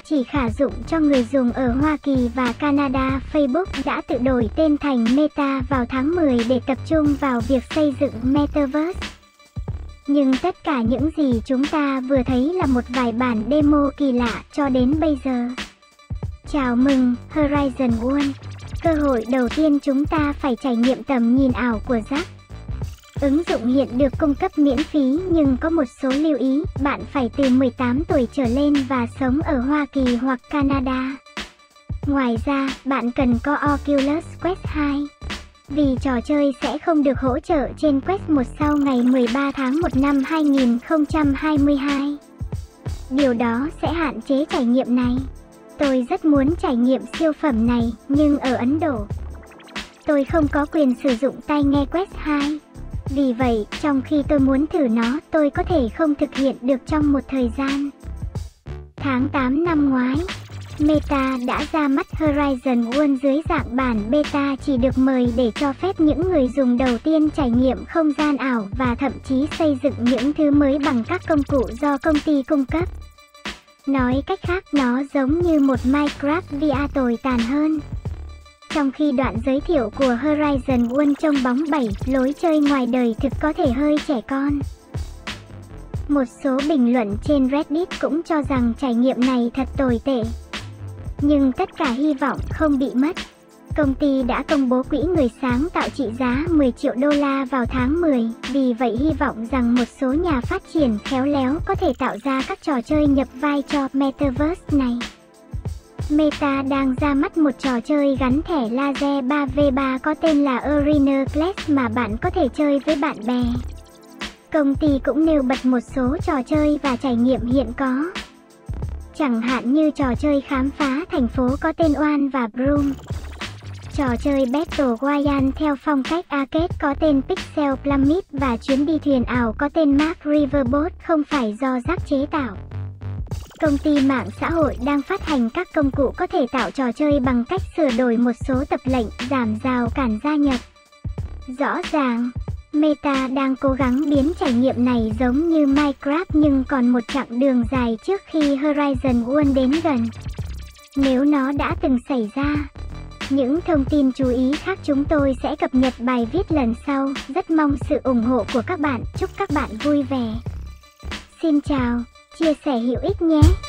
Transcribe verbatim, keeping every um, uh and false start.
chỉ khả dụng cho người dùng ở Hoa Kỳ và Canada. Facebook đã tự đổi tên thành Meta vào tháng mười để tập trung vào việc xây dựng Metaverse. Nhưng tất cả những gì chúng ta vừa thấy là một vài bản demo kỳ lạ cho đến bây giờ. Chào mừng, Horizon World. Cơ hội đầu tiên chúng ta phải trải nghiệm tầm nhìn ảo của Jack. Ứng dụng hiện được cung cấp miễn phí nhưng có một số lưu ý, bạn phải từ mười tám tuổi trở lên và sống ở Hoa Kỳ hoặc Canada. Ngoài ra, bạn cần có Oculus Quest hai. Vì trò chơi sẽ không được hỗ trợ trên Quest một sau ngày mười ba tháng một năm hai nghìn không trăm hai mươi hai. Điều đó sẽ hạn chế trải nghiệm này. Tôi rất muốn trải nghiệm siêu phẩm này, nhưng ở Ấn Độ, tôi không có quyền sử dụng tai nghe Quest hai. Vì vậy, trong khi tôi muốn thử nó, tôi có thể không thực hiện được trong một thời gian. Tháng tám năm ngoái, Meta đã ra mắt Horizon World dưới dạng bản beta chỉ được mời để cho phép những người dùng đầu tiên trải nghiệm không gian ảo và thậm chí xây dựng những thứ mới bằng các công cụ do công ty cung cấp. Nói cách khác, nó giống như một Minecraft vê rờ tồi tàn hơn. Trong khi đoạn giới thiệu của Horizon World trông bóng bẩy, lối chơi ngoài đời thực có thể hơi trẻ con. Một số bình luận trên Reddit cũng cho rằng trải nghiệm này thật tồi tệ. Nhưng tất cả hy vọng không bị mất. Công ty đã công bố quỹ người sáng tạo trị giá mười triệu đô la vào tháng mười, vì vậy hy vọng rằng một số nhà phát triển khéo léo có thể tạo ra các trò chơi nhập vai cho Metaverse này. Meta đang ra mắt một trò chơi gắn thẻ laser ba vs ba có tên là Arena Clash mà bạn có thể chơi với bạn bè. Công ty cũng nêu bật một số trò chơi và trải nghiệm hiện có. Chẳng hạn như trò chơi khám phá thành phố có tên Oan và Broom. Trò chơi Battle Royale theo phong cách arcade có tên Pixel Planet và chuyến đi thuyền ảo có tên Mark Riverboat không phải do Jack chế tạo. Công ty mạng xã hội đang phát hành các công cụ có thể tạo trò chơi bằng cách sửa đổi một số tập lệnh, giảm rào cản gia nhập. Rõ ràng, Meta đang cố gắng biến trải nghiệm này giống như Minecraft nhưng còn một chặng đường dài trước khi Horizon World đến gần. Nếu nó đã từng xảy ra. Những thông tin chú ý khác chúng tôi sẽ cập nhật bài viết lần sau. Rất mong sự ủng hộ của các bạn. Chúc các bạn vui vẻ. Xin chào, chia sẻ hữu ích nhé.